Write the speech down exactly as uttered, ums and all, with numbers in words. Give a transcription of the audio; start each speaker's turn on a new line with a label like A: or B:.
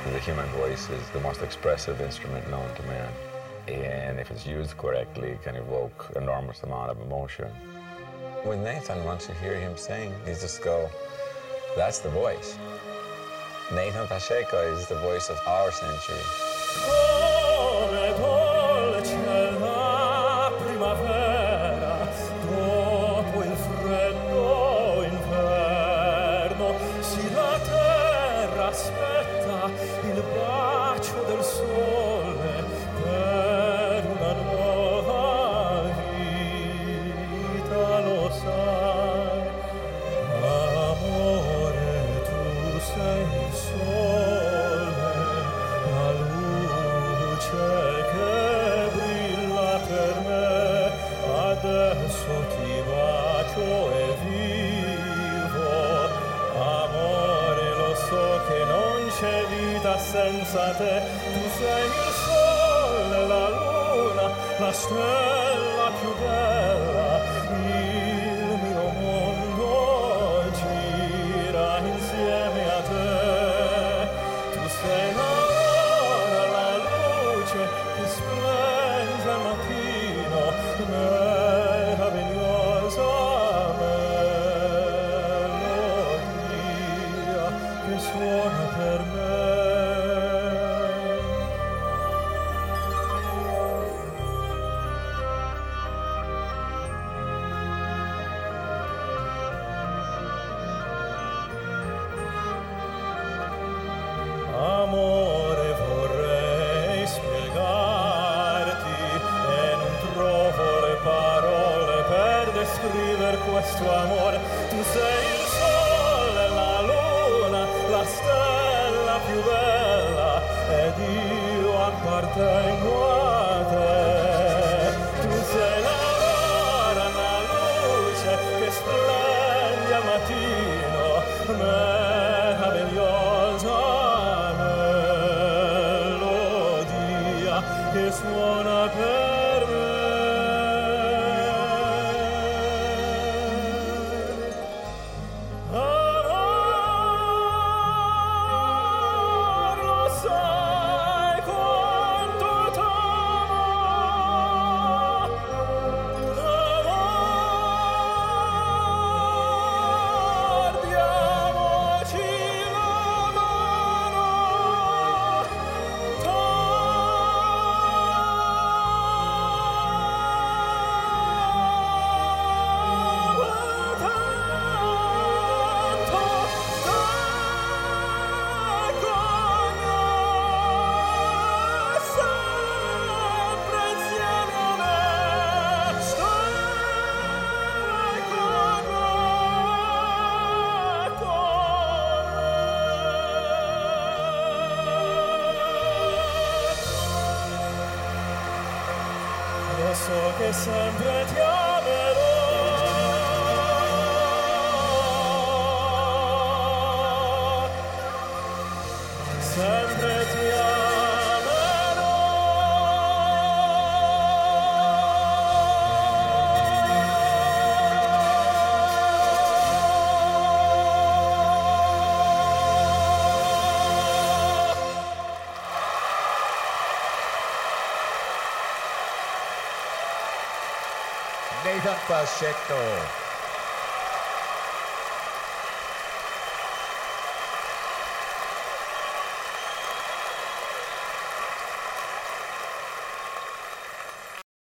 A: The human voice is the most expressive instrument known to man. And if it's used correctly, it can evoke an enormous amount of emotion. With Nathan, once you hear him sing, you just go, that's the voice. Nathan Pacheco is the voice of our century.
B: Come dolce la primavera, dopo il freddo inverno, si la terra aspetta il bacio del sole per una nuova vita, lo sai. Amore, tu sei il sole, la luce che brilla per me, adesso ti bacio e vivo. Amore, lo so che non c'è vita senza te, tu sei il sole, la luna, la stella più bella, il mio mondo gira insieme a te. Tu sei l'aurora, la luce che splende al mattino, meravigliosa melodia che suona per me. Amore, vorrei spiegarti e non trovo le parole per descrivere questo amore. Tu sei il sole, la luna, la stella più bella ed io appartengo a te. Tu sei l'aurora, la luce che splende al mattino, meravigliosa melodia che suona per me. Amor, lo sai quanto t'amo. Amor, diamoci la mano. Lo so che sempre ti amerò, sempre ti amerò.
C: Nathan Pacheco.